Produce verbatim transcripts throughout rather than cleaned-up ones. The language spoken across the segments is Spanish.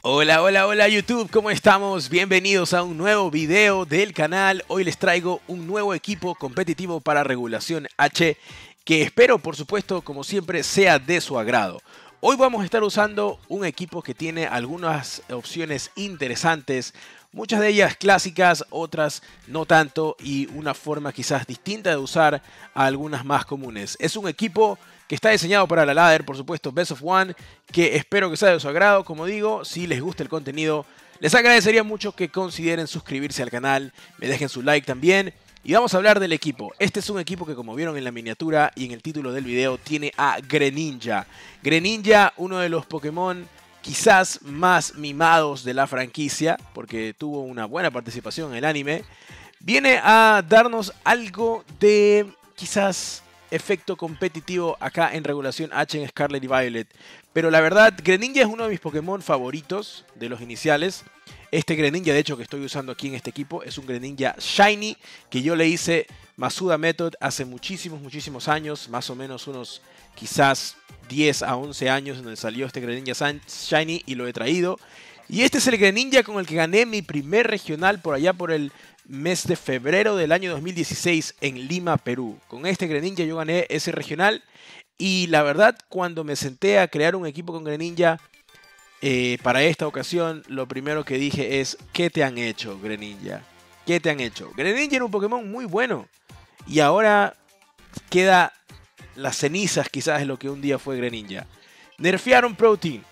Hola, hola, hola YouTube, ¿cómo estamos? Bienvenidos a un nuevo video del canal. Hoy les traigo un nuevo equipo competitivo para Regulación H que espero, por supuesto, como siempre, sea de su agrado. Hoy vamos a estar usando un equipo que tiene algunas opciones interesantes, muchas de ellas clásicas, otras no tanto, y una forma quizás distinta de usar a algunas más comunes. Es un equipo que está diseñado para la ladder, por supuesto, Best of One, que espero que sea de su agrado. Como digo, si les gusta el contenido, les agradecería mucho que consideren suscribirse al canal, me dejen su like también. Y vamos a hablar del equipo. Este es un equipo que, como vieron en la miniatura y en el título del video, tiene a Greninja. Greninja, uno de los Pokémon quizás más mimados de la franquicia, porque tuvo una buena participación en el anime, viene a darnos algo de quizás efecto competitivo acá en Regulación H en Scarlet y Violet. Pero la verdad, Greninja es uno de mis Pokémon favoritos de los iniciales. Este Greninja, de hecho, que estoy usando aquí en este equipo, es un Greninja Shiny, que yo le hice Masuda Method hace muchísimos, muchísimos años, más o menos unos quizás diez a once años, donde salió este Greninja Shiny y lo he traído. Y este es el Greninja con el que gané mi primer regional por allá por el mes de febrero del año dos mil dieciséis en Lima, Perú. Con este Greninja yo gané ese regional y la verdad, cuando me senté a crear un equipo con Greninja, eh, para esta ocasión, lo primero que dije es: ¿qué te han hecho, Greninja? ¿Qué te han hecho? Greninja era un Pokémon muy bueno y ahora queda las cenizas quizás de lo que un día fue Greninja. Nerfearon Protein.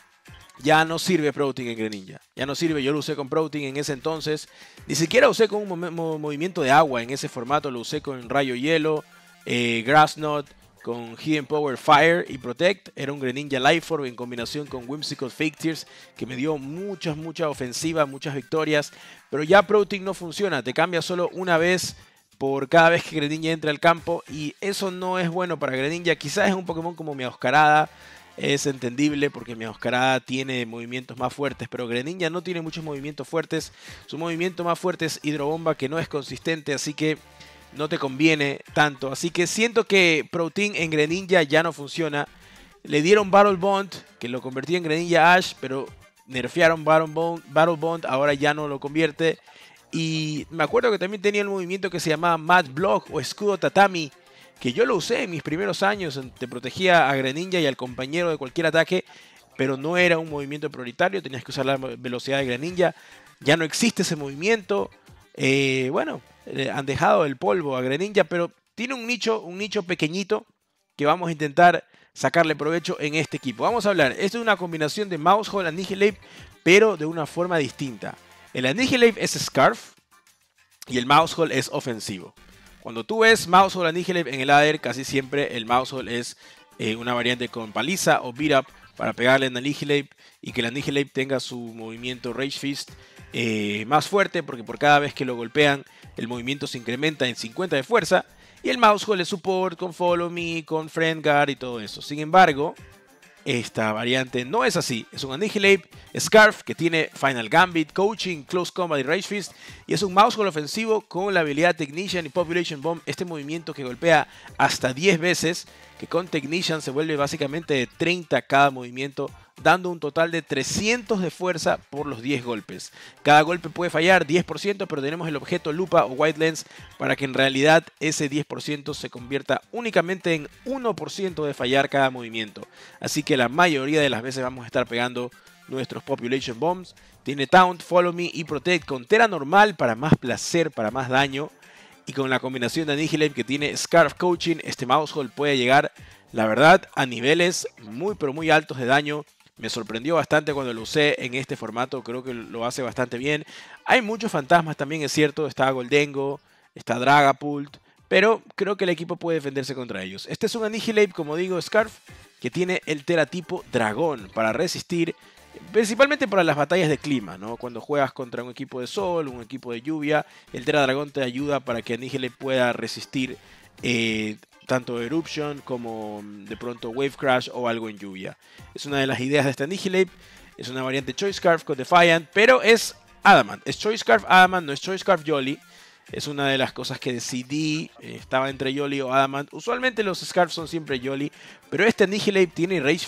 Ya no sirve Protein en Greninja. Ya no sirve, yo lo usé con Protein en ese entonces. Ni siquiera usé con un mo movimiento de agua en ese formato. Lo usé con Rayo Hielo, eh, Grass Knot, con Hidden Power Fire y Protect. Era un Greninja Life Orb en combinación con Whimsicott Fake Tears, que me dio muchas, muchas ofensivas, muchas victorias. Pero ya Protein no funciona. Te cambia solo una vez por cada vez que Greninja entra al campo. Y eso no es bueno para Greninja. Quizás es un Pokémon como Meowscarada. Es entendible porque Meowscarada tiene movimientos más fuertes, pero Greninja no tiene muchos movimientos fuertes. Su movimiento más fuerte es Hidrobomba, que no es consistente, así que no te conviene tanto. Así que siento que Protein en Greninja ya no funciona. Le dieron Battle Bond, que lo convertía en Greninja Ash, pero nerfearon Battle Bond, Battle Bond, ahora ya no lo convierte. Y me acuerdo que también tenía el movimiento que se llamaba Mad Block o Escudo Tatami, que yo lo usé en mis primeros años, te protegía a Greninja y al compañero de cualquier ataque, pero no era un movimiento prioritario, tenías que usar la velocidad de Greninja. Ya no existe ese movimiento. Eh, bueno, eh, han dejado el polvo a Greninja, pero tiene un nicho, un nicho pequeñito que vamos a intentar sacarle provecho en este equipo. Vamos a hablar, esto es una combinación de Maushold, Annihilate, pero de una forma distinta. El Annihilate es Scarf y el Maushold es ofensivo. Cuando tú ves Maushold Annihilate en el ladder, casi siempre el Maushold es eh, una variante con paliza o beat up para pegarle en Annihilate y que el Annihilate tenga su movimiento Rage Fist eh, más fuerte, porque por cada vez que lo golpean el movimiento se incrementa en cincuenta de fuerza. Y el Maushold es support con Follow Me, con Friend Guard y todo eso. Sin embargo, esta variante no es así. Es un Annihilate Scarf que tiene Final Gambit, Coaching, Close Combat y Rage Fist. Y es un Maushold ofensivo con la habilidad Technician y Population Bomb. Este movimiento que golpea hasta diez veces. Que con Technician se vuelve básicamente de treinta cada movimiento, dando un total de trescientos de fuerza por los diez golpes. Cada golpe puede fallar diez por ciento, pero tenemos el objeto Lupa o White Lens para que en realidad ese diez por ciento se convierta únicamente en uno por ciento de fallar cada movimiento. Así que la mayoría de las veces vamos a estar pegando nuestros Population Bombs. Tiene Taunt, Follow Me y Protect con Tera normal para más placer, para más daño. Y con la combinación de Annihilate que tiene Scarf Coaching, este Maushold puede llegar, la verdad, a niveles muy pero muy altos de daño. Me sorprendió bastante cuando lo usé en este formato, creo que lo hace bastante bien. Hay muchos fantasmas también, es cierto, está Goldengo, está Dragapult, pero creo que el equipo puede defenderse contra ellos. Este es un Annihilate, como digo, Scarf, que tiene el Tera tipo Dragón para resistir, principalmente para las batallas de clima, ¿no? Cuando juegas contra un equipo de sol, un equipo de lluvia, el Tera Dragón te ayuda para que Annihilate pueda resistir eh, tanto Eruption como de pronto Wave Crash o algo en lluvia. Es una de las ideas de este Annihilate. Es una variante Choice Scarf con Defiant, pero es Adamant. Es Choice Scarf Adamant, no es Choice Scarf Jolly. Es una de las cosas que decidí, eh, estaba entre Jolly o Adamant. Usualmente los Scarfs son siempre Jolly, pero este Annihilate tiene Rage Fist.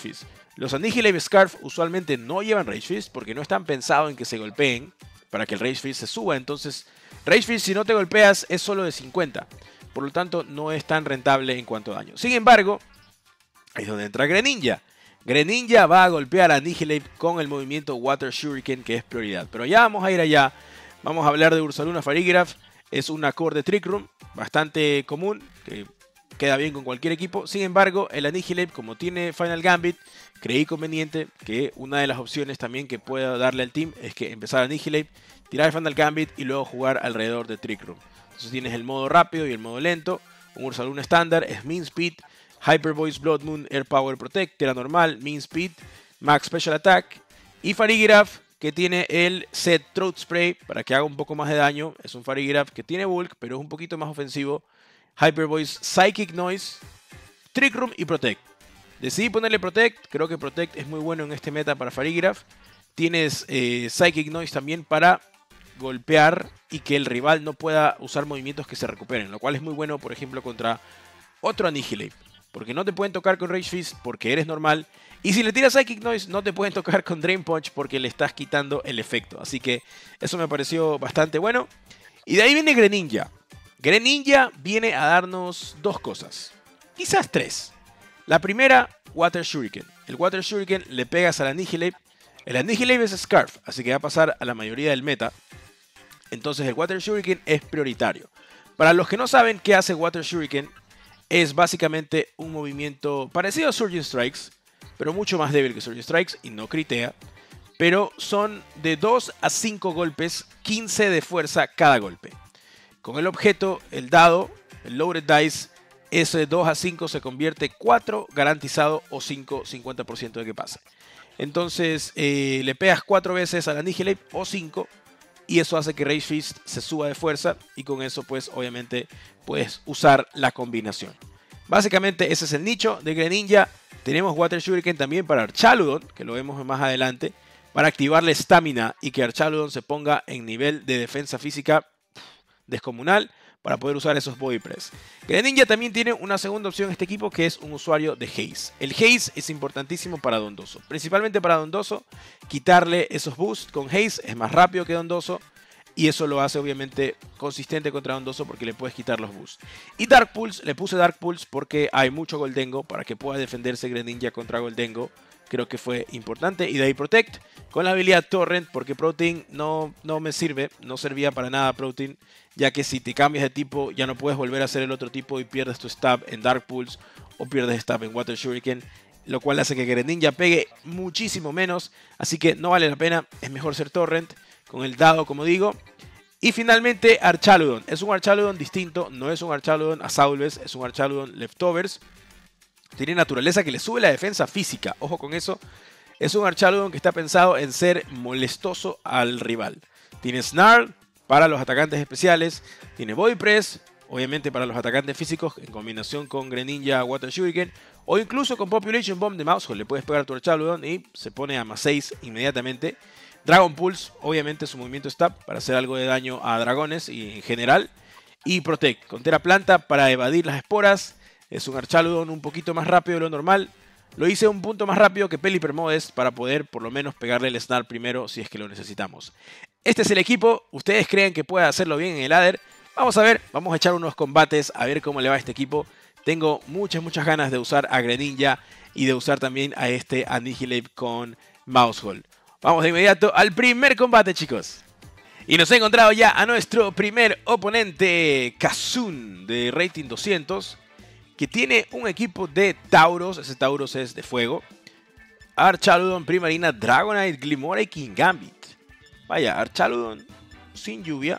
Los Annihilate Scarf usualmente no llevan Rage Fist porque no están pensados en que se golpeen para que el Rage Fist se suba. Entonces, Rage Fist si no te golpeas es solo de cincuenta. Por lo tanto, no es tan rentable en cuanto a daño. Sin embargo, ahí es donde entra Greninja. Greninja va a golpear a Annihilate con el movimiento Water Shuriken, que es prioridad. Pero ya vamos a ir allá. Vamos a hablar de Ursaluna Farigiraf. Es una core de Trick Room bastante común, que queda bien con cualquier equipo. Sin embargo, el Annihilate, como tiene Final Gambit, creí conveniente que una de las opciones también que pueda darle al team es que empezar Annihilate, tirar Final Gambit y luego jugar alrededor de Trick Room. Entonces tienes el modo rápido y el modo lento. Un Ursaluna estándar es Mean Speed, Hyper Voice, Blood Moon, Air Power Protect, Tierra normal, Mean Speed, Max Special Attack. Y Farigiraf, que tiene el set Throat Spray para que haga un poco más de daño. Es un Farigiraf que tiene bulk, pero es un poquito más ofensivo. Hyper Voice, Psychic Noise, Trick Room y Protect. Decidí ponerle Protect, creo que Protect es muy bueno en este meta para Farigiraf. Tienes eh, Psychic Noise también para golpear y que el rival no pueda usar movimientos que se recuperen, lo cual es muy bueno, por ejemplo, contra otro Annihilate, porque no te pueden tocar con Rage Fist porque eres normal, y si le tiras Psychic Noise no te pueden tocar con Drain Punch porque le estás quitando el efecto, así que eso me pareció bastante bueno. Y de ahí viene Greninja. Greninja viene a darnos dos cosas, quizás tres. La primera, Water Shuriken. El Water Shuriken le pegas al Annihilate. El Annihilate es Scarf, así que va a pasar a la mayoría del meta. Entonces el Water Shuriken es prioritario. Para los que no saben qué hace Water Shuriken, es básicamente un movimiento parecido a Surging Strikes, pero mucho más débil que Surging Strikes y no critea. Pero son de dos a cinco golpes, quince de fuerza cada golpe. Con el objeto, el dado, el Loaded Dice, ese dos a cinco se convierte cuatro garantizado o cinco, cincuenta por ciento de que pase. Entonces eh, le pegas cuatro veces al Annihilate o cinco y eso hace que Rage Fist se suba de fuerza y con eso pues obviamente puedes usar la combinación. Básicamente ese es el nicho de Greninja. Tenemos Water Shuriken también para Archaludon, que lo vemos más adelante, para activarle estamina y que Archaludon se ponga en nivel de defensa física descomunal para poder usar esos body press. Greninja también tiene una segunda opción en este equipo, que es un usuario de Haze. El Haze es importantísimo para Dondoso, principalmente para Dondoso. Quitarle esos boosts con Haze es más rápido que Dondoso y eso lo hace obviamente consistente contra Dondoso porque le puedes quitar los boosts. Y Dark Pulse, le puse Dark Pulse porque hay mucho Goldengo para que pueda defenderse Greninja contra Goldengo. Creo que fue importante. Y de ahí Protect con la habilidad Torrent, porque Protein no, no me sirve, no servía para nada Protein, ya que si te cambias de tipo ya no puedes volver a hacer el otro tipo y pierdes tu stab en Dark Pulse o pierdes stab en Water Shuriken, lo cual hace que Greninja pegue muchísimo menos, así que no vale la pena, es mejor ser Torrent con el dado, como digo. Y finalmente Archaludon, es un Archaludon distinto, no es un Archaludon a Saulves, es un Archaludon Leftovers. Tiene naturaleza que le sube la defensa física. Ojo con eso. Es un Archaludon que está pensado en ser molestoso al rival. Tiene Snarl para los atacantes especiales. Tiene Body Press, obviamente para los atacantes físicos, en combinación con Greninja, Water Shuriken. O incluso con Population Bomb de Mousehole. Le puedes pegar a tu Archaludon y se pone a más seis inmediatamente. Dragon Pulse, obviamente su movimiento stab para hacer algo de daño a dragones y en general. Y Protect con Tera Planta para evadir las esporas. Es un Archaludon un poquito más rápido de lo normal. Lo hice un punto más rápido que Pelipper Modest para poder por lo menos pegarle el Snarl primero si es que lo necesitamos. Este es el equipo. ¿Ustedes creen que puede hacerlo bien en el ladder? Vamos a ver. Vamos a echar unos combates a ver cómo le va a este equipo. Tengo muchas, muchas ganas de usar a Greninja y de usar también a este Annihilate con Mousehole. Vamos de inmediato al primer combate, chicos. Y nos ha encontrado ya a nuestro primer oponente, Kazun, de rating doscientos. Que tiene un equipo de Tauros, ese Tauros es de fuego, Archaludon, Primarina, Dragonite, Glimmora y Kingambit. Vaya, Archaludon sin lluvia.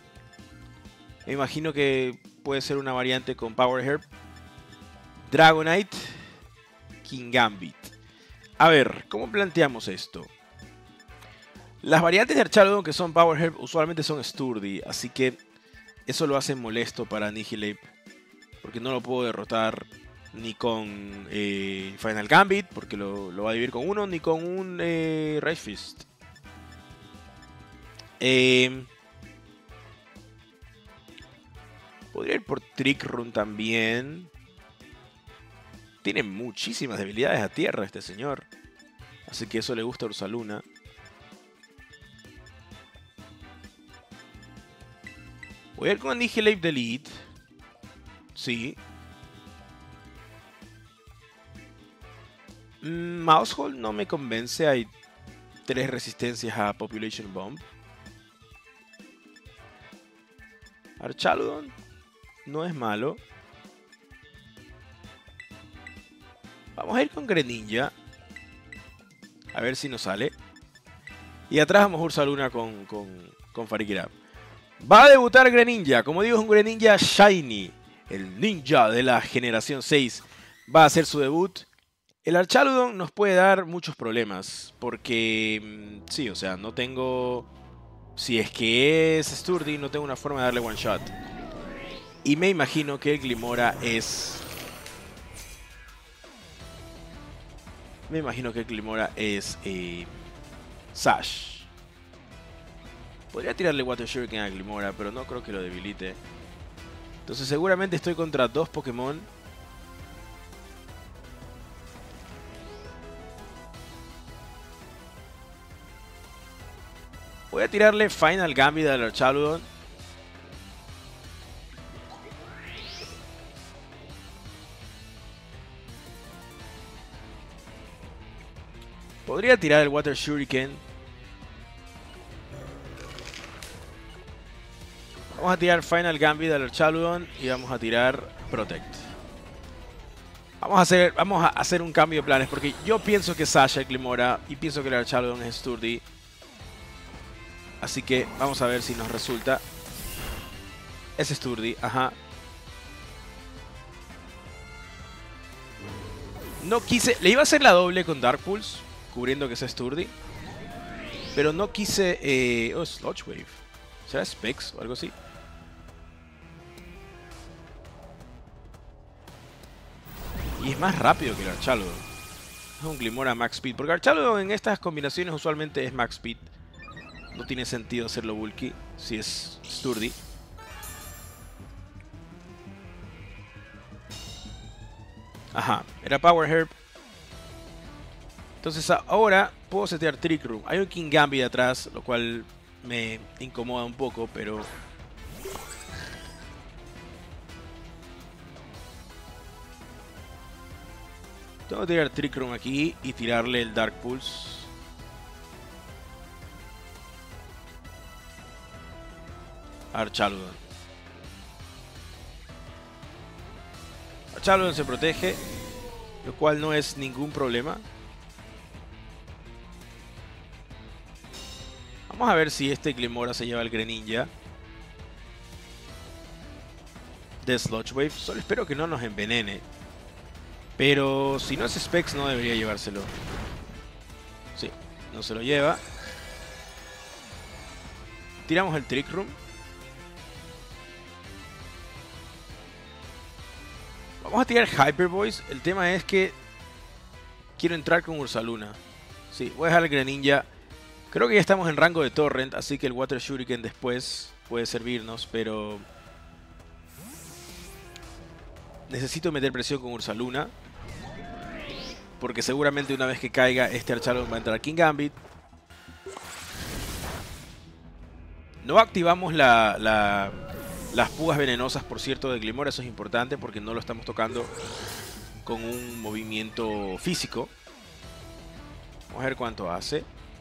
Me imagino que puede ser una variante con Power Herb. Dragonite, Kingambit. A ver, ¿cómo planteamos esto? Las variantes de Archaludon que son Power Herb usualmente son Sturdy, así que eso lo hace molesto para Annihilate. Porque no lo puedo derrotar ni con eh, Final Gambit, porque lo, lo va a dividir con uno, ni con un eh, Rage Fist. Eh, podría ir por Trick Room también. Tiene muchísimas debilidades a tierra este señor. Así que eso le gusta a Ursaluna. Voy a ir con Annihilate Delete. Sí. Mm, Mousehold no me convence. Hay tres resistencias a Population Bomb. Archaludon no es malo. Vamos a ir con Greninja. A ver si nos sale. Y atrás vamos a Ursaluna con, con, con Farigiraf. Va a debutar Greninja. Como digo, es un Greninja Shiny. El ninja de la generación seis va a hacer su debut. El Archaludon nos puede dar muchos problemas. Porque, sí, o sea, no tengo... Si es que es Sturdy, no tengo una forma de darle one shot. Y me imagino que el Glimmora es... Me imagino que el Glimmora es eh, Sash. Podría tirarle Water Shuriken a Glimmora, pero no creo que lo debilite. Entonces seguramente estoy contra dos Pokémon. Voy a tirarle Final Gambit al Archaludon. Podría tirar el Water Shuriken. Vamos a tirar Final Gambit al Archaludon y vamos a tirar Protect. Vamos a hacer, vamos a hacer un cambio de planes porque yo pienso que Sasha es Glimmora y pienso que el Archaludon es Sturdy. Así que vamos a ver si nos resulta. Es Sturdy, ajá. No quise... Le iba a hacer la doble con Dark Pulse, cubriendo que es Sturdy. Pero no quise... Eh, oh, Sludge Wave. ¿Será Specs o algo así? Y es más rápido que el Archaludon. Es un Glimmora Max Speed. Porque Archaludon en estas combinaciones usualmente es Max Speed. No tiene sentido hacerlo bulky si es Sturdy. Ajá, era Power Herb. Entonces ahora puedo setear Trick Room. Hay un King Gambit atrás, lo cual me incomoda un poco, pero... Tengo que tirar Trick Room aquí y tirarle el Dark Pulse. Archaludon. Archaludon se protege, lo cual no es ningún problema. Vamos a ver si este Glimmora se lleva el Greninja de Sludge Wave. Solo espero que no nos envenene. Pero si no es Specs no debería llevárselo. Sí, no se lo lleva. Tiramos el Trick Room. Vamos a tirar Hyper Voice. El tema es que quiero entrar con Ursaluna. Sí, voy a dejar el Greninja. Creo que ya estamos en rango de Torrent, así que el Water Shuriken después puede servirnos, pero... Necesito meter presión con Ursaluna. Porque seguramente una vez que caiga este Archaludon va a entrar King Gambit. No activamos la... la Las púas venenosas, por cierto, de Glimmora, eso es importante porque no lo estamos tocando con un movimiento físico. Vamos a ver cuánto hace.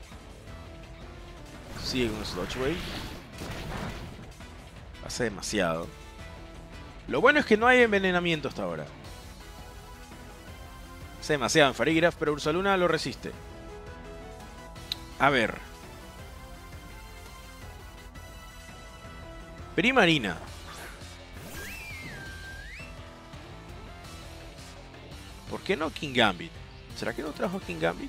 Sigue con Sludge Wave. Hace demasiado. Lo bueno es que no hay envenenamiento hasta ahora. Hace demasiado en Farigiraf, pero Ursaluna lo resiste. A ver. Primarina. ¿Por qué no King Gambit? ¿Será que no trajo King Gambit?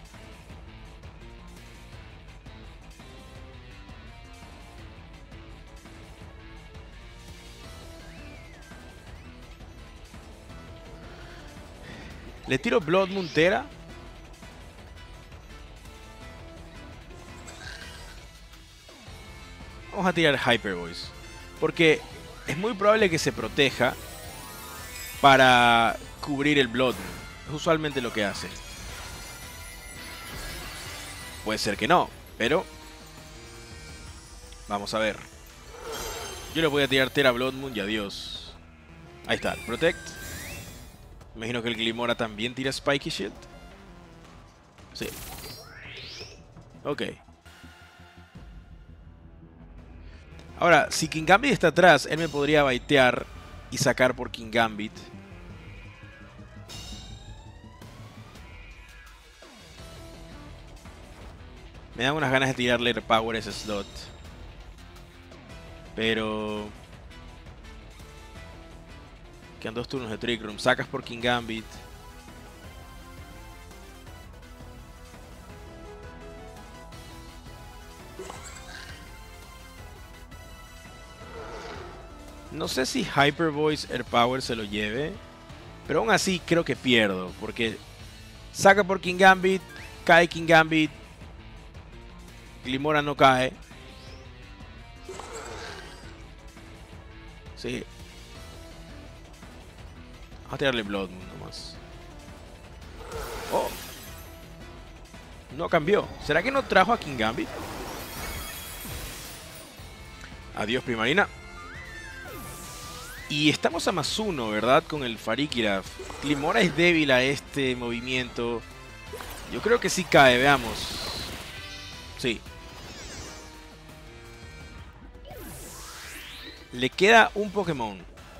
Le tiro Blood Moon Tera. Vamos a tirar Hyper Voice. Porque es muy probable que se proteja para cubrir el Blood Moon. Es usualmente lo que hace. Puede ser que no, pero vamos a ver. Yo le voy a tirar Tera Blood Moon y adiós. Ahí está, el Protect. Imagino que el Glimora también tira Spiky Shield. Sí. Ok. Ahora, si Kingambit está atrás, él me podría baitear y sacar por Kingambit. Me dan unas ganas de tirarle Air Power a ese slot. Pero... quedan dos turnos de Trick Room. Sacas por Kingambit. No sé si Hyper Voice Air Power se lo lleve. Pero aún así creo que pierdo. Porque saca por Kingambit. Cae Kingambit. Glimora no cae. Sí. Vamos a tirarle Blood Moon nomás. Oh. No cambió. ¿Será que no trajo a Kingambit? Adiós, Primarina. Y estamos a más uno, ¿verdad? Con el Farikiraf. Glimora es débil a este movimiento. Yo creo que sí cae, veamos. Sí. Le queda un Pokémon.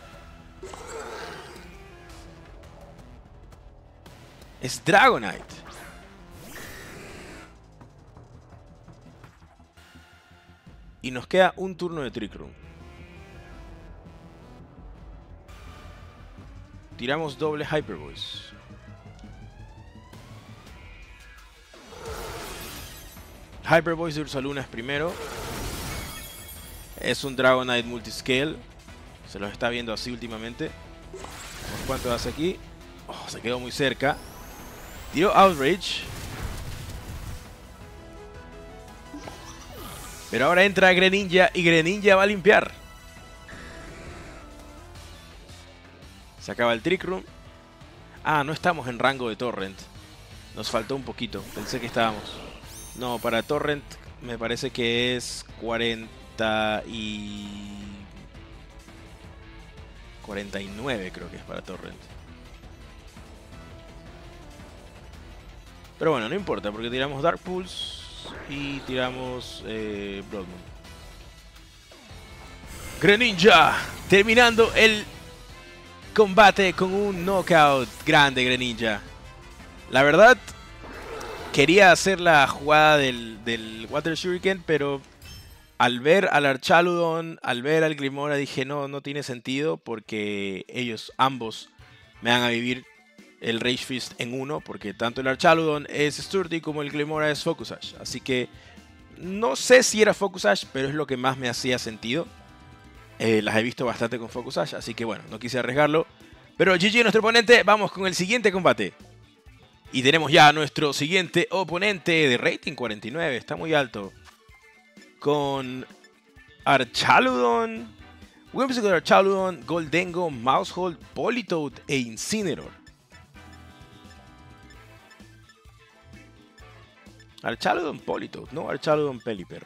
Es Dragonite. Y nos queda un turno de Trick Room. Tiramos doble Hyper Voice. Hyper Voice de Ursaluna es primero. Es un Dragonite Multiscale. Se los está viendo así últimamente. ¿Cuánto hace aquí? Oh, se quedó muy cerca. Tiró Outrage. Pero ahora entra Greninja y Greninja va a limpiar. Se acaba el Trick Room. Ah, no estamos en rango de Torrent. Nos faltó un poquito. Pensé que estábamos. No, para Torrent me parece que es cuarenta y... cuarenta y nueve creo que es para Torrent. Pero bueno, no importa porque tiramos Dark Pulse y tiramos eh, Blood Moon. Greninja terminando el combate con un knockout grande, Greninja. La verdad, quería hacer la jugada del, del Water Shuriken, pero al ver al Archaludon, al ver al Glimora, dije no, no tiene sentido porque ellos ambos me van a vivir el Rage Fist en uno, porque tanto el Archaludon es Sturdy como el Glimora es Focus Sash. Así que no sé si era Focus Sash, pero es lo que más me hacía sentido. Eh, las he visto bastante con Focus Sash, así que bueno, no quise arriesgarlo. Pero G G nuestro oponente, vamos con el siguiente combate. Y tenemos ya a nuestro siguiente oponente de rating cuarenta y nueve, está muy alto. Con Archaludon, Whimsicott Archaludon, Goldengo, Maushold, Politoed e Incineroar. Archaludon Politoed, no Archaludon Pelipper.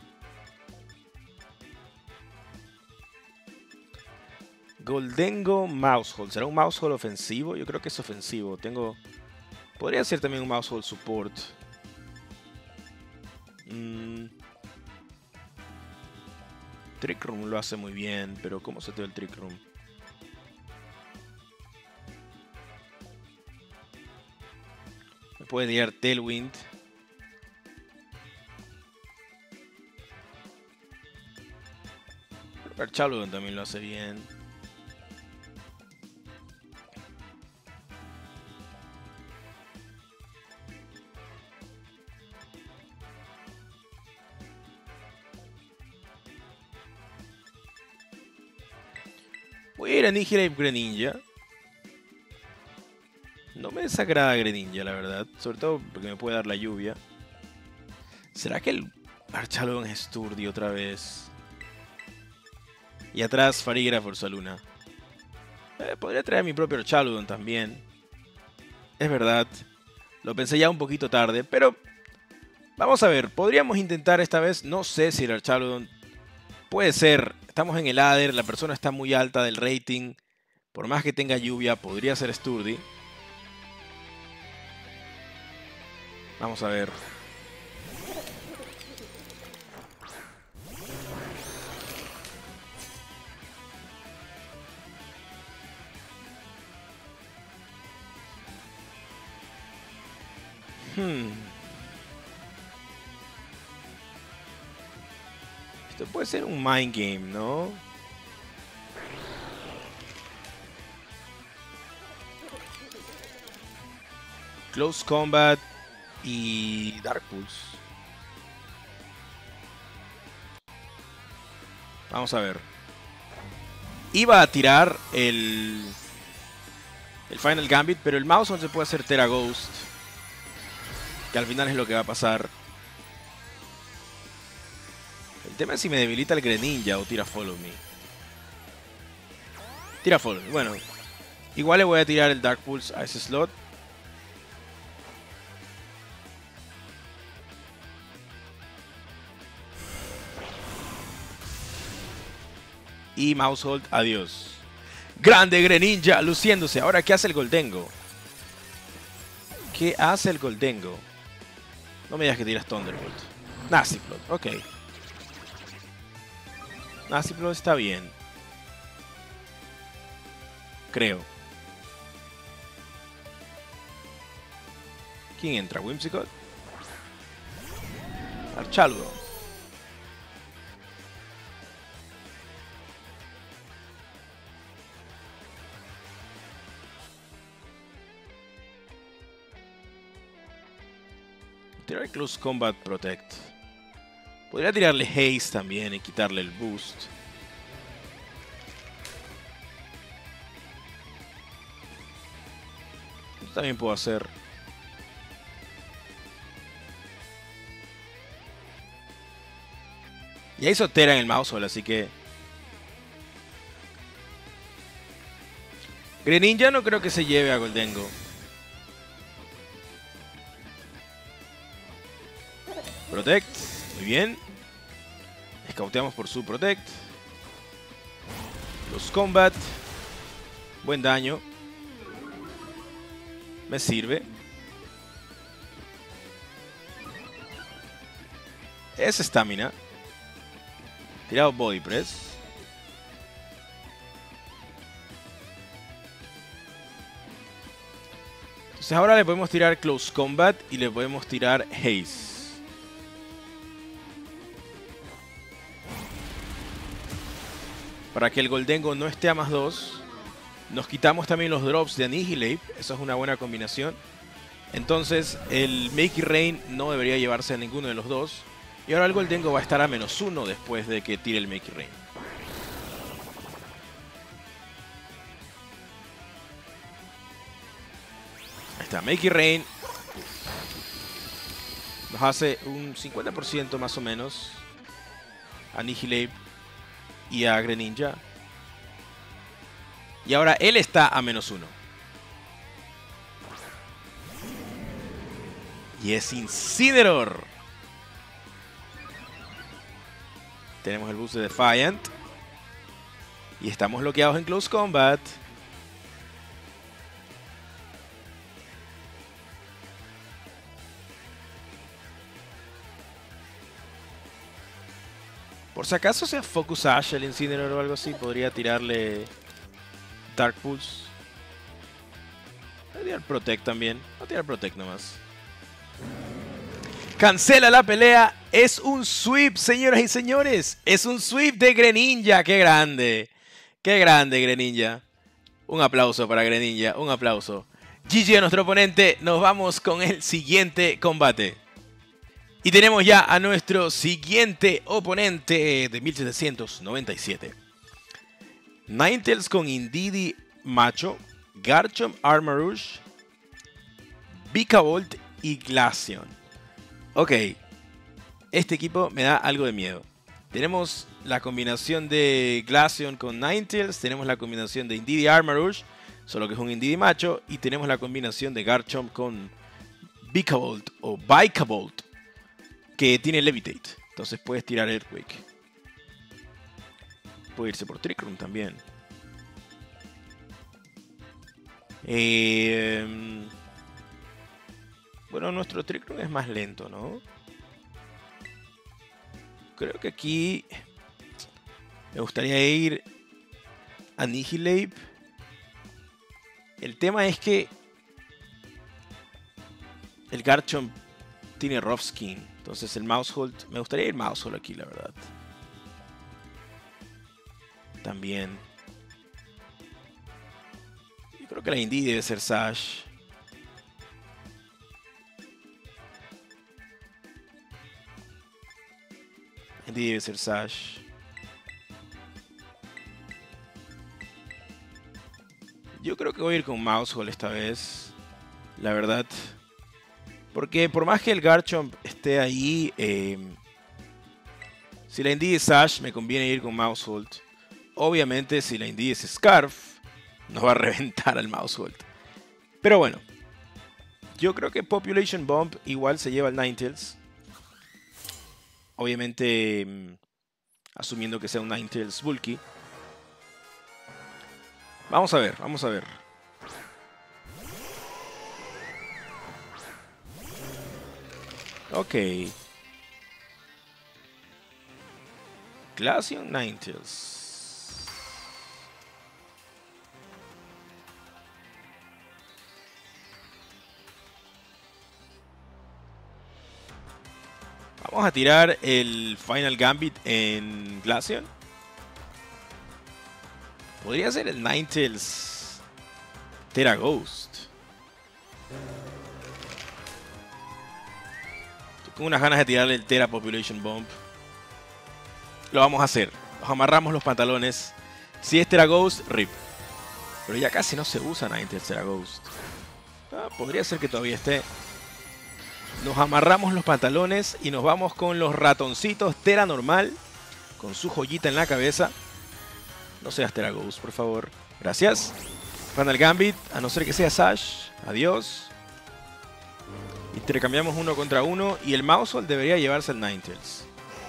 Goldengo Maushold. ¿Será un Maushold ofensivo? Yo creo que es ofensivo. Tengo... Podría ser también un Maushold Support. Mm. Trick Room lo hace muy bien, pero ¿cómo se te ve el Trick Room? Me puede tirar Tailwind. Archaludon también lo hace bien. Voy a ir a Nihilate Greninja. No me desagrada Greninja, la verdad. Sobre todo porque me puede dar la lluvia. ¿Será que el Archaludon es Sturdy otra vez? Y atrás Farikiraf Ursaluna. Eh, podría traer a mi propio Archaludon también. Es verdad. Lo pensé ya un poquito tarde, pero Vamos a ver, podríamos intentar esta vez, no sé si el Archaludon puede ser, estamos en el ladder, la persona está muy alta del rating, por más que tenga lluvia, podría ser Sturdy. Vamos a ver. Hmm. Esto puede ser un mind game, ¿no? Close Combat y Dark Pulse. Vamos a ver. Iba a tirar el, el Final Gambit, pero el mouse no se puede hacer Tera Ghost, que al final es lo que va a pasar. El tema es si me debilita el Greninja o tira Follow Me. Tira Follow Me. Bueno, igual le voy a tirar el Dark Pulse a ese slot. Y Mouse Hold, adiós. Grande Greninja, luciéndose. Ahora, ¿qué hace el Goldengo? ¿Qué hace el Goldengo? No me digas que tiras Thunderbolt. Nasty Plot, ok. Nasty Plot está bien. Creo. ¿Quién entra? Whimsicott. Archaludon. Tirar Close Combat Protect. Podría tirarle Haste también y quitarle el boost. Esto también puedo hacer. Ya hizo Tera en el Mausoleo, así que... Greninja no creo que se lleve a Goldengo. Protect, muy bien. Escauteamos por su Protect. Los Combat. Buen daño. Me sirve. Es estamina. Tirado Body Press. Entonces ahora le podemos tirar Close Combat y le podemos tirar Haze. Para que el Goldengo no esté a más dos. Nos quitamos también los drops de Annihilate. Eso es una buena combinación. Entonces el Make It Rain no debería llevarse a ninguno de los dos. Y ahora el Goldengo va a estar a menos uno después de que tire el Make It Rain. Ahí está, Make It Rain. Nos hace un cincuenta por ciento más o menos. Annihilate y a Greninja. Y ahora él está a menos uno. Y es Incineroar. Tenemos el boost de Defiant. Y estamos bloqueados en Close Combat. Por si acaso sea Focus Ash el Incineroar o algo así, podría tirarle Dark Pulse. Voy a tirar Protect también. Voy a tirar Protect nomás. Cancela la pelea. Es un sweep, señoras y señores. Es un sweep de Greninja. ¡Qué grande! ¡Qué grande, Greninja! Un aplauso para Greninja. Un aplauso. G G a nuestro oponente. Nos vamos con el siguiente combate. Y tenemos ya a nuestro siguiente oponente de mil setecientos noventa y siete. Ninetales con Indeedee Macho, Garchomp Armarouge, Vikavolt y Glaceon. Ok, este equipo me da algo de miedo. Tenemos la combinación de Glaceon con Ninetales, tenemos la combinación de Indeedee Armarouge, solo que es un Indeedee Macho, y tenemos la combinación de Garchomp con Vikavolt o Vikavolt. que tiene Levitate. Entonces puedes tirar Earthquake. Puede irse por Trick Room también. Eh, bueno, nuestro Trick Room es más lento, ¿no? Creo que aquí me gustaría ir a Annihilate. El tema es que el Garchomp tiene Rough Skin. Entonces el Maushold... Me gustaría ir Maushold aquí, la verdad. También. Yo creo que la Indy debe ser Sash. Indy debe ser Sash. Yo creo que voy a ir con Maushold esta vez. La verdad. Porque por más que el Garchomp esté ahí, eh, si la Indy es Sash, me conviene ir con Maushold. Obviamente, si la Indy es Scarf, nos va a reventar al Maushold. Pero bueno, yo creo que Population Bomb igual se lleva al Ninetales. Obviamente, mm, asumiendo que sea un Ninetales bulky. Vamos a ver, vamos a ver. Ok. Glaceon Ninetales. Vamos a tirar el Final Gambit en Glaceon. Podría ser el Ninetales Tera Ghost. Estoy con unas ganas de tirarle el Tera Population Bomb. Lo vamos a hacer. Nos amarramos los pantalones. Si es Tera Ghost, rip. Pero ya casi no se usa Ninetales Tera Ghost. Ah, podría ser que todavía esté. Nos amarramos los pantalones y nos vamos con los ratoncitos Tera normal. Con su joyita en la cabeza. No seas Tera Ghost, por favor. Gracias. Final Gambit, a no ser que sea Sash. Adiós. Intercambiamos uno contra uno. Y el Maushold debería llevarse el Ninetales.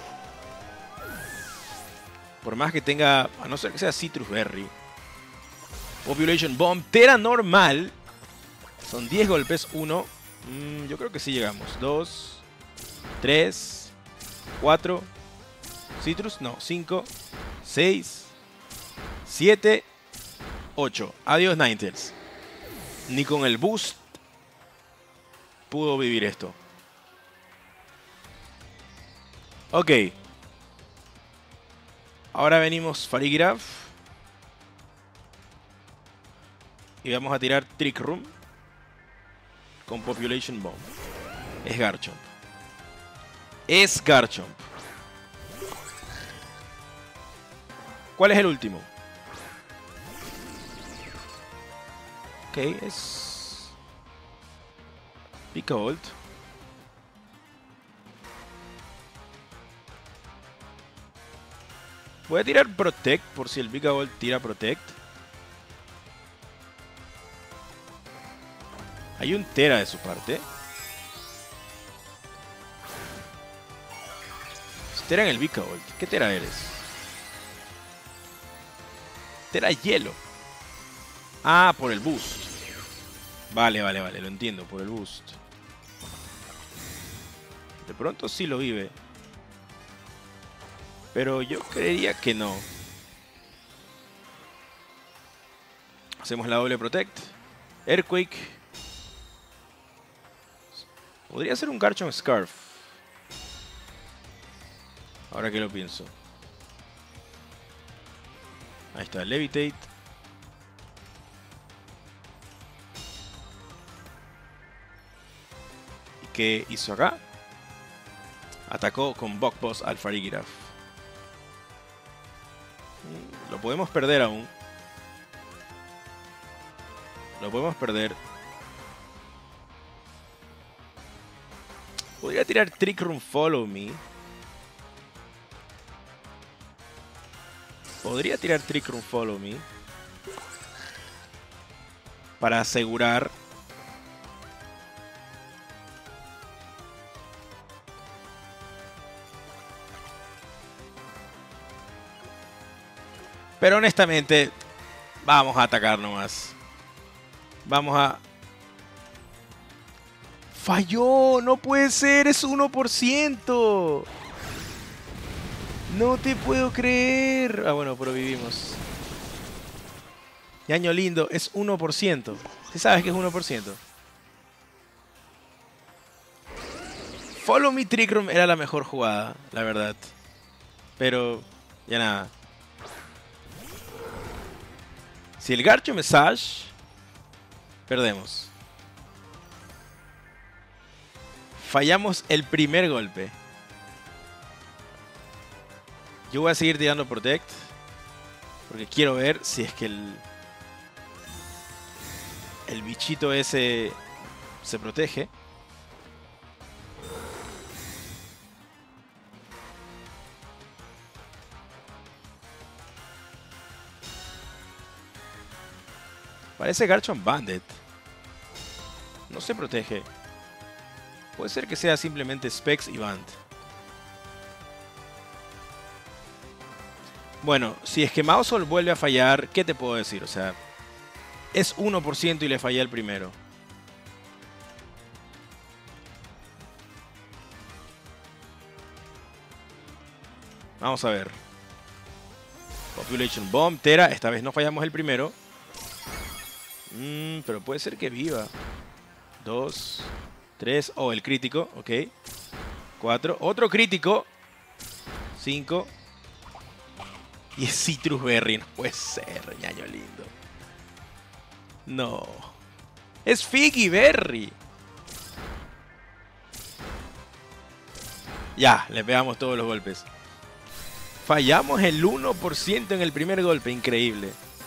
Por más que tenga, a no ser que sea Citrus Berry. Population Bomb, Tera normal. Son diez golpes, uno. Mm, yo creo que sí llegamos. dos, tres, cuatro. Citrus, no, cinco, seis, siete, ocho. Adiós Ninetales. Ni con el boost pudo vivir esto. Ok. Ahora venimos Farigiraf. Y vamos a tirar Trick Room. Con Population Bomb. Es Garchomp. Es Garchomp. ¿Cuál es el último? Ok, es... Picavolt. Voy a tirar Protect por si el Picavolt tira Protect. Hay un Tera de su parte. Tera en el Picavolt. ¿Qué Tera eres? Tera hielo. Ah, por el boost. Vale, vale, vale. Lo entiendo, por el boost. De pronto sí lo vive. Pero yo creería que no. Hacemos la doble Protect. Earthquake. Podría ser un Garchomp Scarf. Ahora que lo pienso. Ahí está, Levitate. ¿Y qué hizo acá? Atacó con Bug Boss al Farigiraf. Lo podemos perder aún. Lo podemos perder. Podría tirar Trick Room Follow Me. Podría tirar Trick Room Follow Me. Para asegurar. Pero honestamente, vamos a atacar nomás. Vamos a... ¡Falló! ¡No puede ser! ¡Es uno por ciento! No te puedo creer. Ah, bueno, pero vivimos. Ñaño lindo, es uno por ciento. ¿Sí sabes que es uno por ciento? Follow Me Trick Room era la mejor jugada, la verdad. Pero, ya nada. Si el Garchomp es Ash, perdemos. Fallamos el primer golpe. Yo voy a seguir tirando Protect. Porque quiero ver si es que el... El bichito ese se protege. Parece Garchomp Bandit. No se protege. Puede ser que sea simplemente Specs y Band. Bueno, si es que Maushold vuelve a fallar, ¿qué te puedo decir? O sea, es uno por ciento y le fallé el primero. Vamos a ver. Population Bomb, Tera. Esta vez no fallamos el primero. Mm, pero puede ser que viva. Dos. Tres. Oh, el crítico. Ok. Cuatro. Otro crítico. Cinco. Y es Citrus Berry. No puede ser, ñaño lindo. No. Es Figgy Berry. Ya, le pegamos todos los golpes. Fallamos el uno por ciento en el primer golpe. Increíble.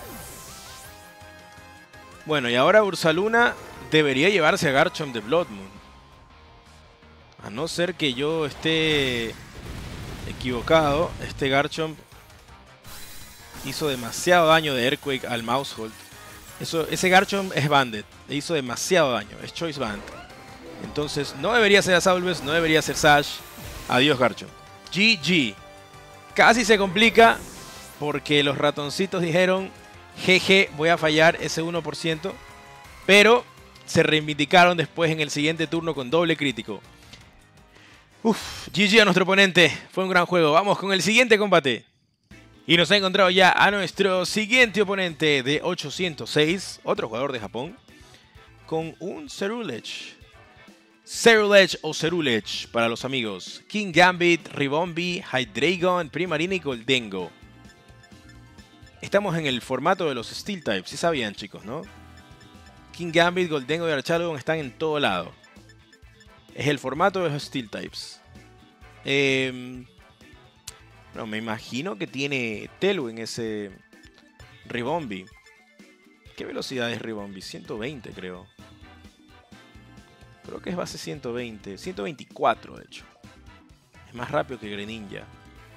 Bueno, y ahora Ursaluna debería llevarse a Garchomp de Blood Moon. A no ser que yo esté equivocado, este Garchomp hizo demasiado daño de Earthquake al Maushold. Eso, ese Garchomp es Bandit, le hizo demasiado daño, es Choice Band. Entonces no debería ser Assaultbest, no debería ser Sash. Adiós Garchomp. G G. Casi se complica porque los ratoncitos dijeron... Jeje, voy a fallar ese uno por ciento. Pero se reivindicaron después en el siguiente turno con doble crítico. Uf, G G a nuestro oponente. Fue un gran juego. Vamos con el siguiente combate. Y nos ha encontrado ya a nuestro siguiente oponente de ochocientos seis. Otro jugador de Japón. Con un Cerulege. Cerulege o Cerulege para los amigos. Kingambit, Ribombee, Hydreigon, Primarina y Goldengo. Estamos en el formato de los Steel Types, si sabían chicos, ¿no? Kingambit, Goldengo y Archaludon están en todo lado. Es el formato de los Steel Types. Eh, no, me imagino que tiene Telu en ese Ribombee. ¿Qué velocidad es Ribombee? ciento veinte creo. Creo que es base ciento veinte. ciento veinticuatro de hecho. Es más rápido que Greninja.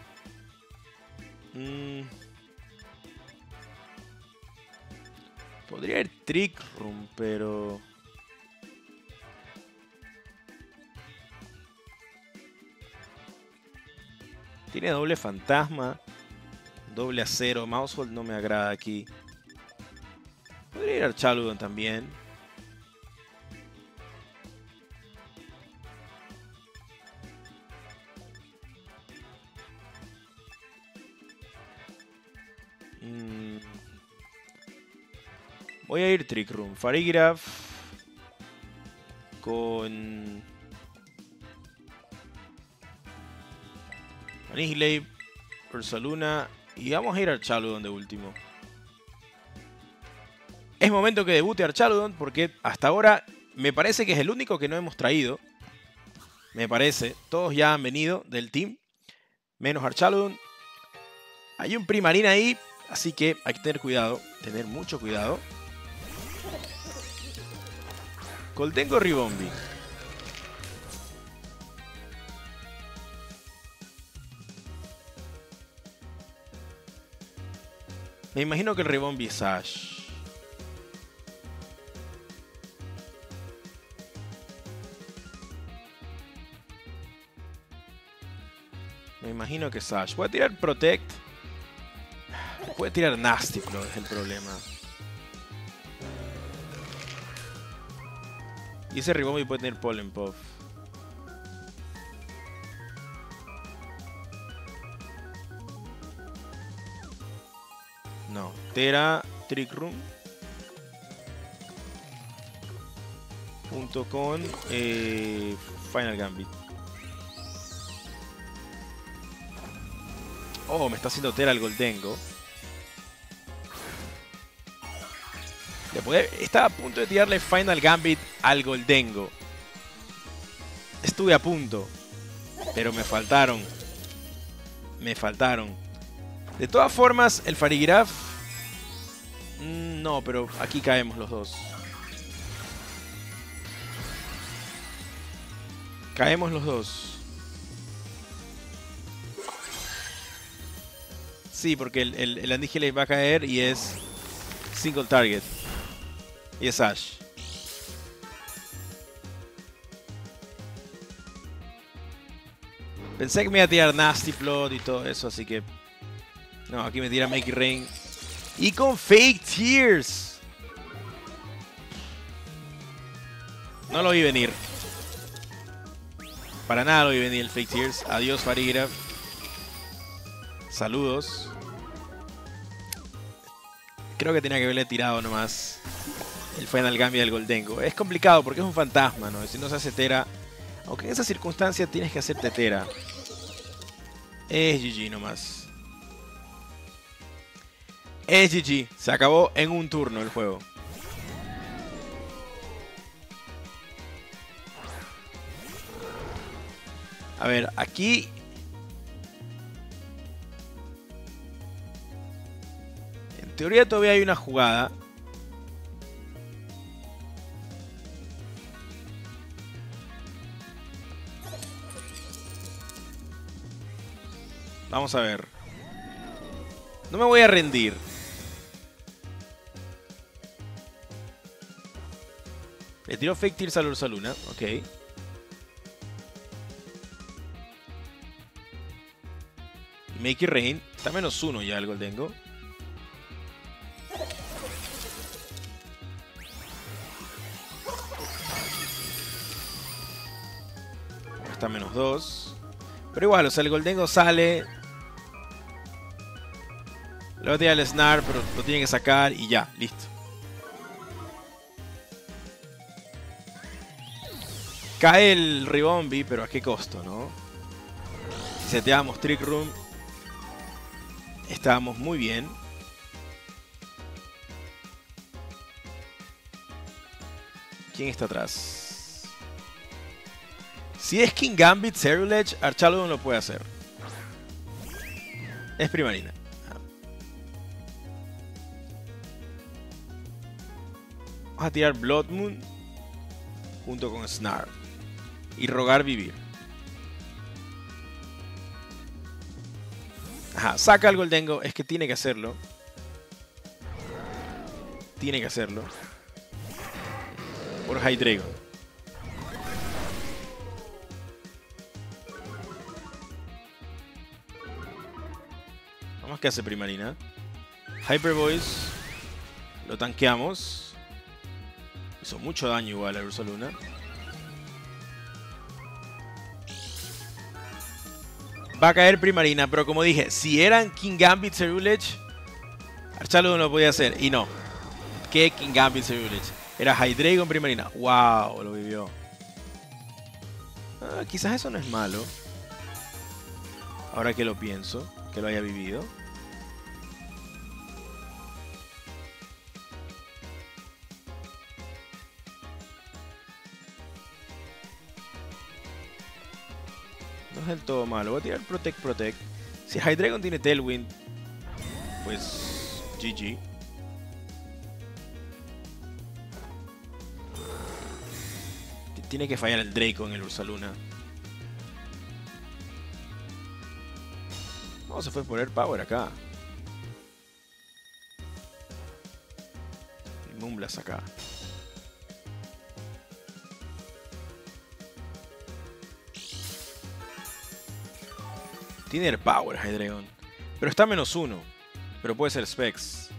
Mmm... Podría ir Trick Room, pero... Tiene doble fantasma. Doble acero. Maushold no me agrada aquí. Podría ir Archaludon también. Mm. Voy a ir Trick Room. Farigiraf. Con... Anihlave. Ursaluna. Y vamos a ir a Archaludon de último. Es momento que debute Archaludon porque hasta ahora me parece que es el único que no hemos traído. Me parece. Todos ya han venido del team. Menos Archaludon. Hay un Primarina ahí. Así que hay que tener cuidado. Tener mucho cuidado. Goldengo Ribombee. Me imagino que el Ribombee es Ash. Me imagino que es Ash. Voy a tirar Protect. Puede tirar Nasty Plot, es el problema. Y ese Ribombee puede tener Pollen Puff. No. Tera Trick Room. Junto con eh, Final Gambit. Oh, me está haciendo Tera el Goldengo. Le podía, estaba a punto de tirarle Final Gambit al Goldengo. Estuve a punto. Pero me faltaron. Me faltaron. De todas formas, el Farigiraf... Mmm, no, pero aquí caemos los dos. Caemos los dos. Sí, porque el, el, el Annihilape va a caer y es single target. Y es Ash. Pensé que me iba a tirar Nasty Plot y todo eso, así que... No, aquí me tira Make It Rain. Y con Fake Tears. No lo vi venir. Para nada lo vi venir el Fake Tears. Adiós, Farigiraf. Saludos. Creo que tenía que haberle tirado nomás el Final Gambit del Goldengo. Es complicado porque es un fantasma, ¿no? Si no se hace Tera... Aunque en esa circunstancia tienes que hacerte Tera. Es G G nomás. Es G G. Se acabó en un turno el juego. A ver, aquí... En teoría todavía hay una jugada. Vamos a ver. No me voy a rendir. Le tiró Fake Tears a Ursaluna. Ok. Y Make It Rain. Está menos uno ya el Goldengo. Está menos dos. Pero igual, o sea, el Goldengo sale. Le va a tirar el Snarl, pero lo tiene que sacar y ya, listo. Cae el Ribombee, pero a qué costo, ¿no? Si seteábamos Trick Room, estábamos muy bien. ¿Quién está atrás? Si es King Gambit, Ceruledge, Archaludon lo puede hacer. Es Primarina. Vamos a tirar Blood Moon junto con Snarl. Y rogar vivir. Ajá, saca el Goldengo. Es que tiene que hacerlo. Tiene que hacerlo. Por Hydreigon. Vamos, ¿qué hace Primarina? Hyper Voice. Lo tanqueamos. Hizo mucho daño igual a Ursaluna. Va a caer Primarina, pero como dije, si eran King Gambit, Ceruledge, Archaludon lo podía hacer. Y no. ¿Qué King Gambit, Ceruledge? Era Hydreigon Primarina. ¡Wow! Lo vivió. Ah, quizás eso no es malo. Ahora que lo pienso, que lo haya vivido. No es del todo malo. Voy a tirar Protect, Protect. Si Hydreigon tiene Tailwind, pues G G. Tiene que fallar el Draco en el Ursaluna. No, se fue por Air Power acá. Y Mumblas acá. Tiene Air Power Hydreigon. Pero está menos uno. Pero puede ser Specs.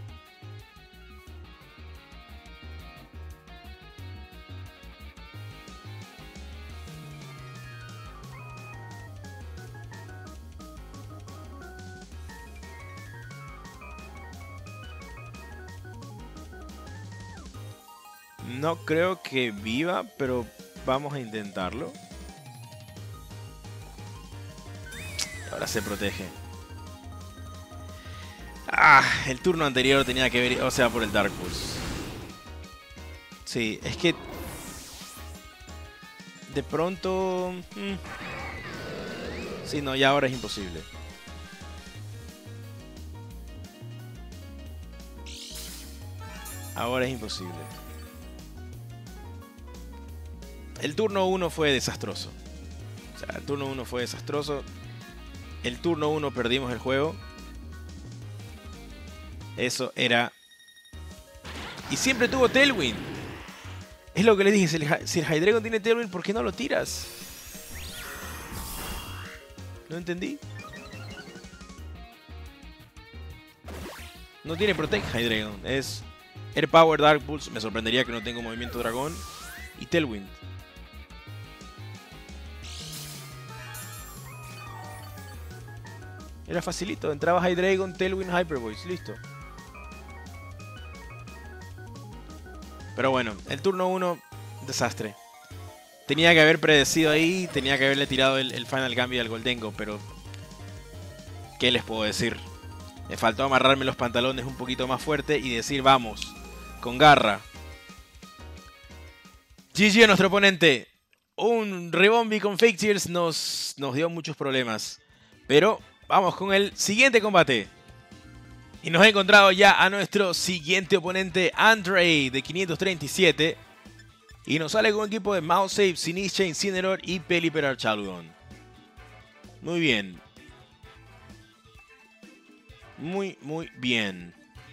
No creo que viva, pero vamos a intentarlo. Ahora se protege. Ah, el turno anterior tenía que ver, o sea, por el Dark Pulse. Sí, es que de pronto... Hmm. Sí, no, ya ahora es imposible. Ahora es imposible. El turno uno fue desastroso. O sea, el turno uno fue desastroso. El turno uno perdimos el juego. Eso era... Y siempre tuvo Tailwind. Es lo que les dije. Si el, si el Hydreigon tiene Tailwind, ¿por qué no lo tiras? No entendí. No tiene Protect Hydreigon. Es Air Power, Dark Pulse. Me sorprendería que no tenga movimiento dragón. Y Tailwind. Era facilito. Entraba Hydreigon, Tailwind, Hyper Voice. Listo. Pero bueno, el turno uno, desastre. Tenía que haber predecido ahí, tenía que haberle tirado el, el Final Gambit al Goldengo, pero... ¿qué les puedo decir? Me faltó amarrarme los pantalones un poquito más fuerte y decir, vamos, con garra. G G a nuestro oponente. Un Ribombee con Fake Tears nos, nos dio muchos problemas. Pero vamos con el siguiente combate. Y nos ha encontrado ya a nuestro siguiente oponente, Andre, de quinientos treinta y siete. Y nos sale con un equipo de Mousesafe, Sinistcha, Incineroar y Pelipper Archaludon. Muy bien. Muy, muy bien.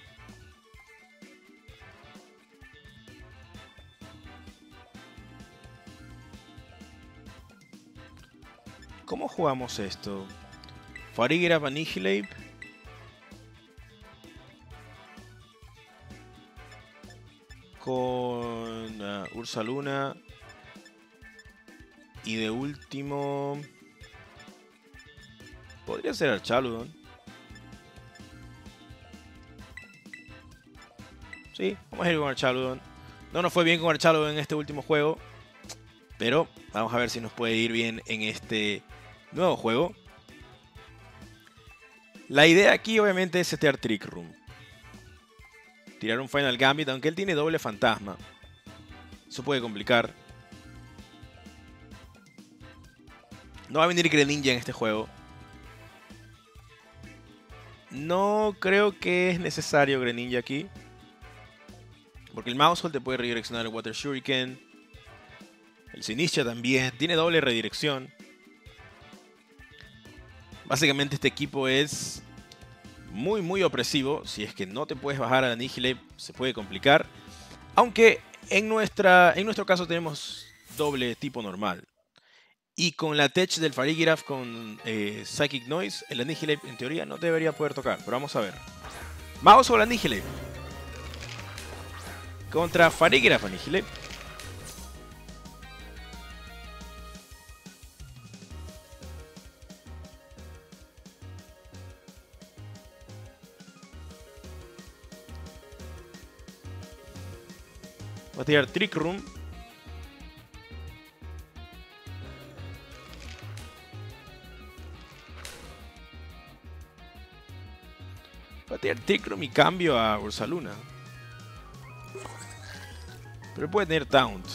¿Cómo jugamos esto? Farigiraf, Annihilate. Con uh, Ursaluna. Y de último... podría ser Archaludon. Sí, vamos a ir con Archaludon. No nos fue bien con Archaludon en este último juego. Pero vamos a ver si nos puede ir bien en este nuevo juego. La idea aquí obviamente es setear Trick Room. Tirar un Final Gambit, aunque él tiene doble fantasma. Eso puede complicar. No va a venir Greninja en este juego. No creo que es necesario Greninja aquí. Porque el Maushold te puede redireccionar el Water Shuriken. El Sinistcha también. Tiene doble redirección. Básicamente este equipo es muy muy opresivo. Si es que no te puedes bajar a Annihilate, se puede complicar. Aunque en, nuestra, en nuestro caso tenemos doble tipo normal. Y con la Tech del Farigiraf con eh, Psychic Noise, el Annihilate en teoría no debería poder tocar. Pero vamos a ver. Mouse o el Annihilate. Contra Farigiraf Annihilate. Voy a tirar Trick Room. Voy a tirar Trick Room y cambio a Ursaluna. Pero puede tener Taunt.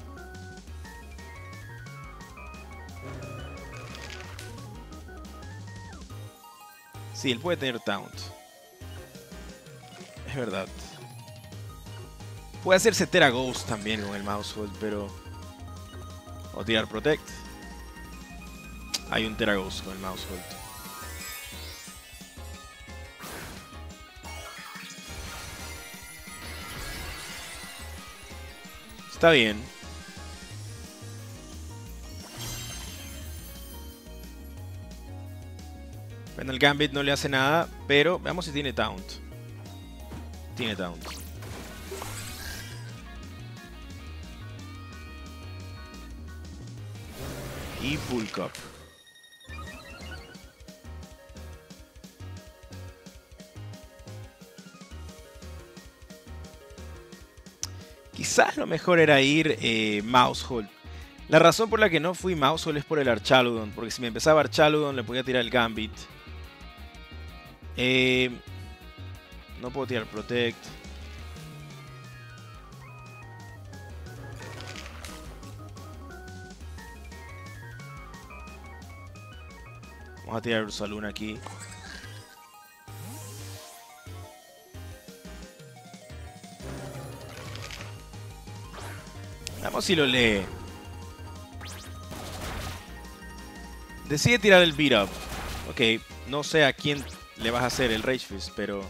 Sí, él puede tener Taunt. Es verdad. Puede hacerse Tera Ghost también con el Maushold, pero... o tirar Protect. Hay un Tera Ghost con el Maushold. Está bien. Final Gambit no le hace nada, pero veamos si tiene Taunt. Tiene Taunt. Y Bulk Up. Quizás lo mejor era ir eh, Maushold. La razón por la que no fui Maushold es por el Archaludon, porque si me empezaba Archaludon le podía tirar el Gambit. Eh, no puedo tirar Protect. Vamos a tirar Ursaluna aquí. Vamos si lo lee. Decide tirar el Beat Up. Ok, no sé a quién le vas a hacer el Rage Fist, pero...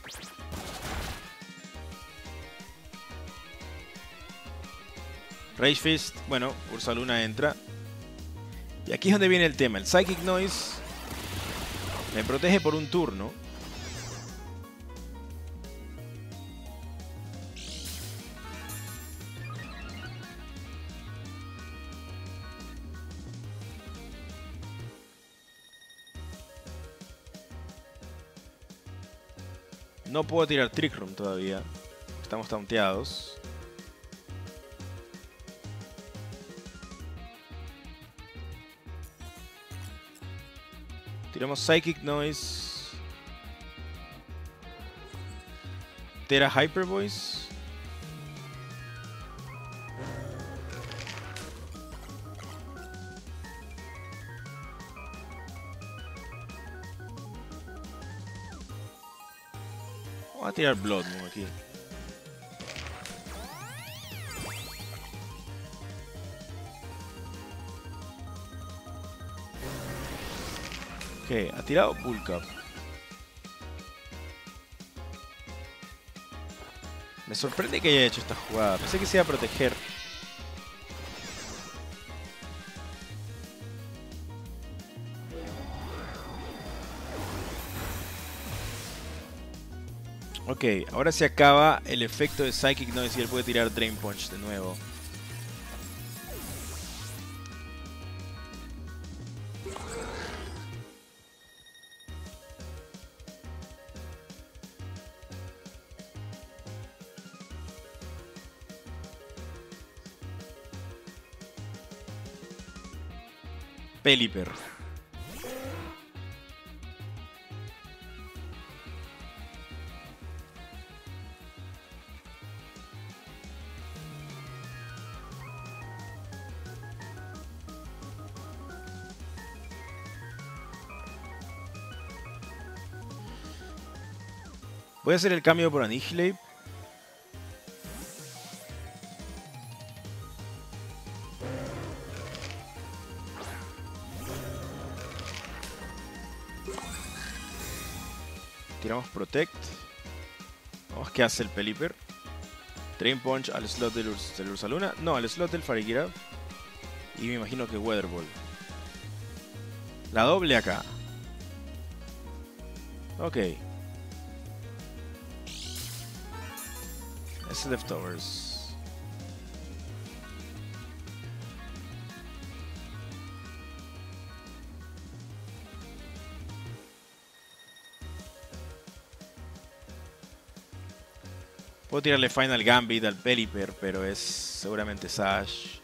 Rage Fist, bueno, Ursaluna entra. Y aquí es donde viene el tema. El Psychic Noise me protege por un turno. No puedo tirar Trick Room todavía. Estamos taunteados. Tiramos Psychic Noise. Tera Hyper Voice. Voy a tirar Blood Moon aquí. Ok, ha tirado Bulk Up. Me sorprende que haya hecho esta jugada. Pensé que se iba a proteger. Ok, ahora se acaba el efecto de Psychic Noise y él puede tirar Drain Punch de nuevo. Pelipper. Voy a hacer el cambio por Annihilate. Tiramos Protect. Vamos, ¿qué hace el Pelipper? Drain Punch al slot del, Urs del Ursaluna. No, al slot del Farigiraf. Y me imagino que Weather Ball. La doble acá. Ok. Es Leftovers. Puedo tirarle Final Gambit al Pelipper, pero es seguramente Sash.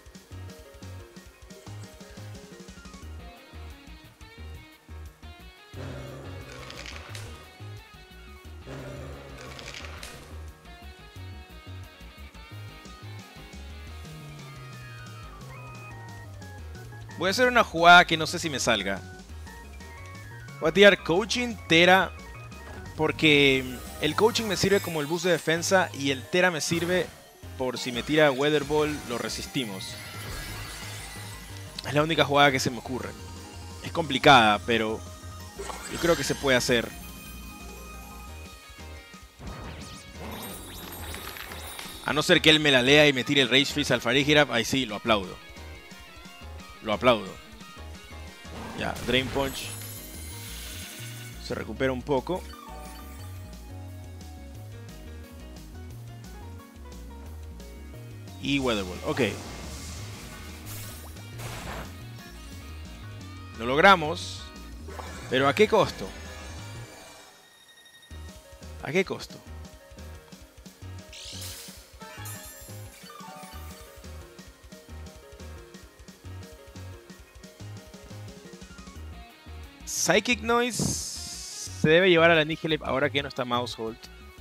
Voy a hacer una jugada que no sé si me salga. Voy a tirar Coaching, Tera, porque el Coaching me sirve como el boost de defensa y el Tera me sirve por si me tira Weather Ball, lo resistimos. Es la única jugada que se me ocurre. Es complicada, pero yo creo que se puede hacer. A no ser que él me la lea y me tire el Rage Fist al Farigiraf, ahí sí, lo aplaudo. Lo aplaudo. Ya, Drain Punch. Se recupera un poco. Y Weather Ball. Ok. Lo logramos. Pero ¿a qué costo? ¿A qué costo? Psychic Noise se debe llevar a la Nihilip ahora que no está Mousehold.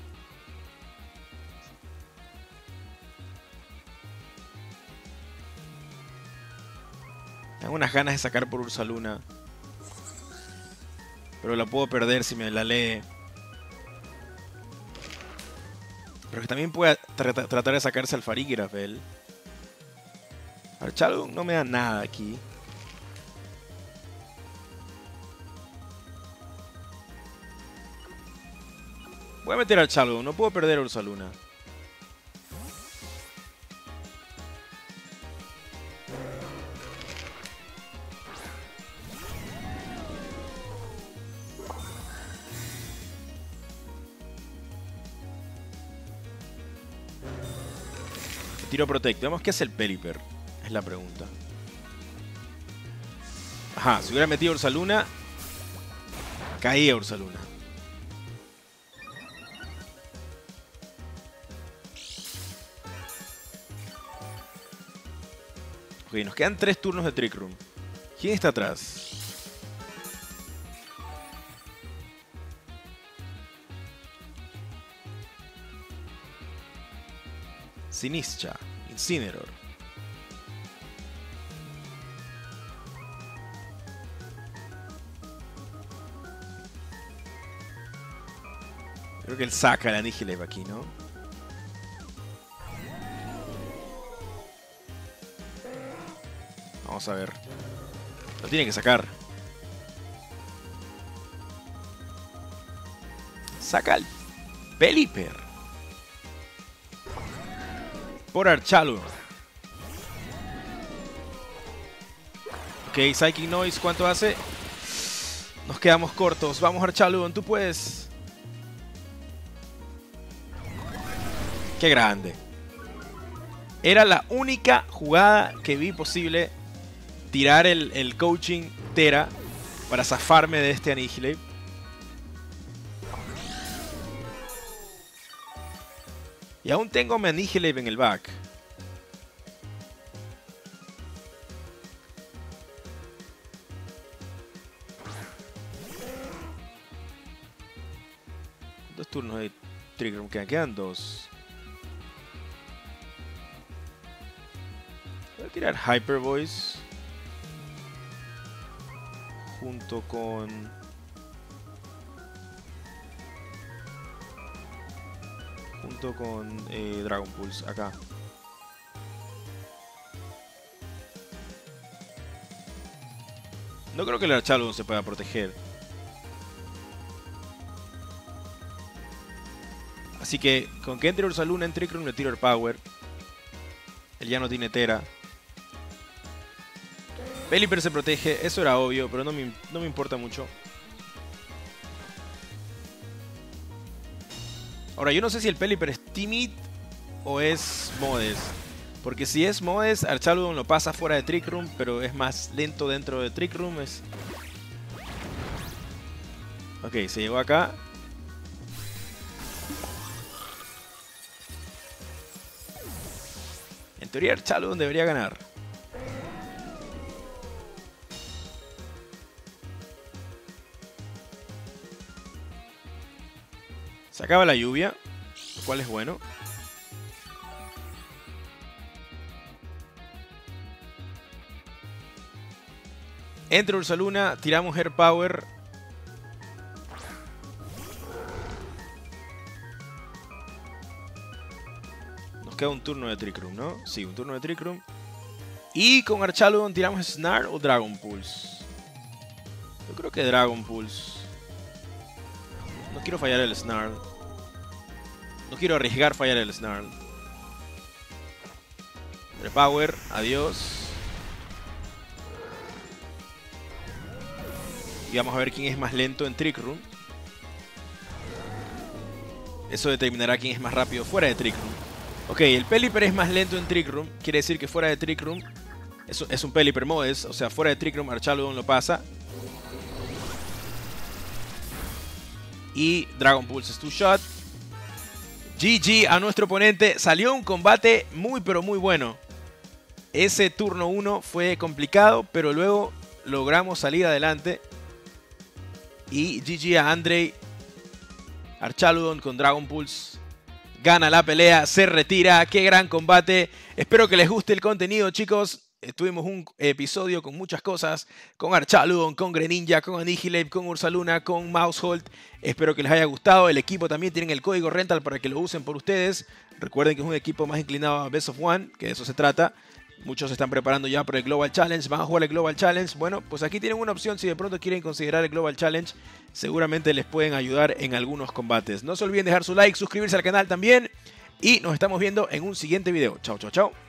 Tengo unas ganas de sacar por Ursaluna. Pero la puedo perder si me la lee. Pero que también pueda tra tratar de sacarse al Farigiraf él. Archaludon no me da nada aquí. Voy a meter al Archaludon, no puedo perder a Ursaluna. Tiro Protect. Veamos qué hace el Pelipper. Es la pregunta. Ajá, si hubiera metido Ursaluna, caía Ursaluna. Ok, nos quedan tres turnos de Trick Room. ¿Quién está atrás? Sinistcha, Incineroar. Creo que él saca la Nihilip aquí, ¿no? Vamos a ver. Lo tiene que sacar. Saca el Pelipper. Por Archaludon. Ok, Psychic Noise, ¿cuánto hace? Nos quedamos cortos. Vamos, Archaludon, tú puedes. Qué grande. Era la única jugada que vi posible. Tirar el, el coaching Tera para zafarme de este Anihilate. Y aún tengo mi Anihilate en el back. Dos turnos de Trick Room quedan. Quedan dos. Voy a tirar Hyper Voice. Junto con... Junto con eh, Dragon Pulse acá. No creo que el Archaludon se pueda proteger. Así que con que entre Ursaluna en Trick Room le tiro el Power. Él ya no tiene Tera. Pelipper se protege, eso era obvio, pero no me, no me importa mucho. Ahora, yo no sé si el Pelipper es Timid o es Modes. Porque si es Modes, Archaludon lo pasa fuera de Trick Room, pero es más lento dentro de Trick Room. Es... Ok, se llegó acá. En teoría, Archaludon debería ganar. Se acaba la lluvia, lo cual es bueno. Entra Ursaluna, tiramos Air Power. Nos queda un turno de Trick Room, ¿no? Sí, un turno de Trick Room. Y con Archaludon tiramos Snarl o Dragon Pulse. Yo creo que Dragon Pulse. No quiero fallar el Snarl. No quiero arriesgar fallar el Snarl. Repower, adiós. Y vamos a ver quién es más lento en Trick Room. Eso determinará quién es más rápido fuera de Trick Room. Ok, el Pelipper es más lento en Trick Room. Quiere decir que fuera de Trick Room es, es un Pelipper Modes. O sea, fuera de Trick Room Archaludon lo pasa. Y Dragon Pulse es two shot. G G a nuestro oponente. Salió un combate muy pero muy bueno. Ese turno uno fue complicado, pero luego logramos salir adelante. Y G G a Andrei. Archaludon con Dragon Pulse gana la pelea, se retira. ¡Qué gran combate! Espero que les guste el contenido, chicos. Tuvimos un episodio con muchas cosas, con Archaludon, con Greninja, con Annihilape, con Ursaluna, con Maushold. Espero que les haya gustado. El equipo también tienen el código rental para que lo usen por ustedes. Recuerden que es un equipo más inclinado a Best of One, que de eso se trata. Muchos se están preparando ya por el Global Challenge, van a jugar el Global Challenge. Bueno, pues aquí tienen una opción si de pronto quieren considerar el Global Challenge. Seguramente les pueden ayudar en algunos combates. No se olviden dejar su like, suscribirse al canal también. Y nos estamos viendo en un siguiente video. Chao, chao, chao.